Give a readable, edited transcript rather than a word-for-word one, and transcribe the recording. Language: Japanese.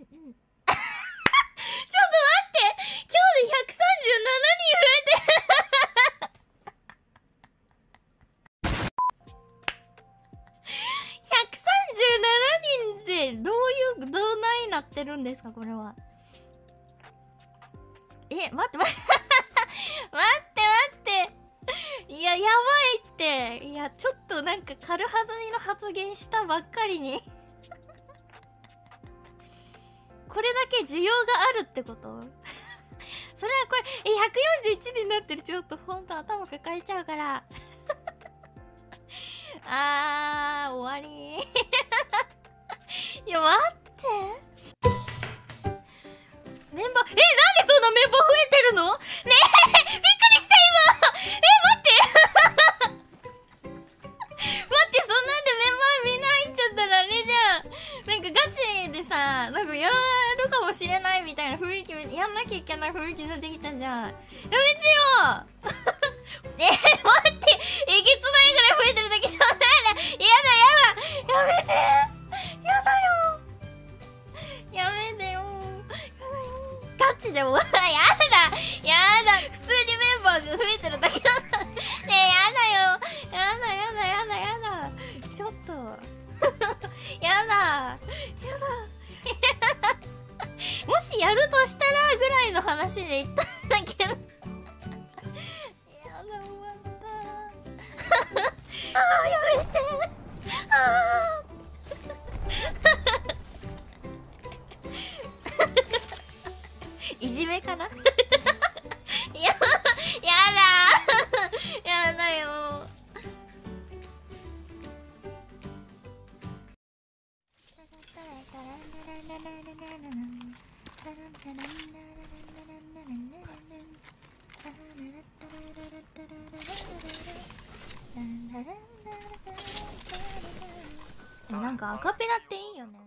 ちょっと待って、今日で137人増えて137人でどないなってるんですかこれは。待って待って待っていや、やばいって。いや、ちょっとなんか軽はずみの発言したばっかりにこれだけ需要があるってことそれはこれ、141人になってる。ちょっとほんと頭抱えちゃうから終わりいや、待ってメンバー、なんでそんなメンバー増えてるのねえびっくりした今待って待って、そんなんでメンバーみんな入っちゃったらあれじゃん。なんかガチでさ、なんかやるかもしれないみたいな雰囲気、やんなきゃいけない雰囲気になってきたじゃん。やめてよ待って、えげつないぐらい増えてるだけじゃないな。やめてやだよやめてよガチでもやだ普通にメンバーが増えてるだけだったねえ、やだちょっとやだもしやるとしたらぐらいの話で言ったんだけどやだ、終わったやめていじめかなやだよなんかアカペラっていいよね。